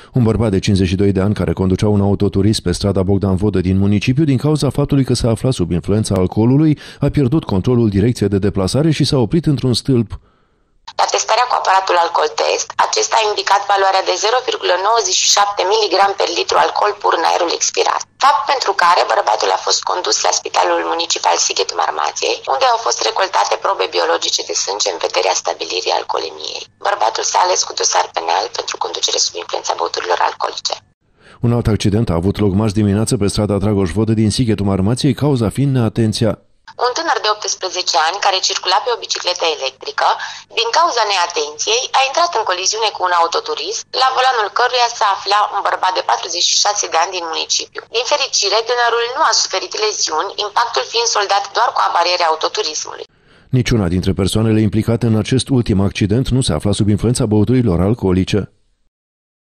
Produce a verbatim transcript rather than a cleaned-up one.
Un bărbat de cincizeci și doi de ani care conducea un autoturism pe strada Bogdan Vodă din municipiu, din cauza faptului că s-a aflat sub influența alcoolului, a pierdut controlul direcției de deplasare și s-a oprit într-un stâlp. La testarea cu aparatul alcool test, acesta a indicat valoarea de zero virgulă nouăzeci și șapte miligrame per litru alcool pur în aerul expirat. Fapt pentru care bărbatul a fost condus la Spitalul Municipal Sighetul Marmației, unde au fost recoltate probe biologice de sânge în vederea stabilirii alcoolemiei. Bărbatul s-a ales cu dosar penal pentru conducere sub influența băuturilor alcoolice. Un alt accident a avut loc marți dimineață pe strada Dragoș Vodă din Sighetul Marmației, cauza fiind neatenția. Un tânăr de optsprezece ani, care circula pe o bicicletă electrică, din cauza neatenției, a intrat în coliziune cu un autoturism, la volanul căruia se afla un bărbat de patruzeci și șase de ani din municipiu. Din fericire, tânărul nu a suferit leziuni, impactul fiind soldat doar cu avarierea autoturismului. Niciuna dintre persoanele implicate în acest ultim accident nu se afla sub influența băuturilor alcoolice.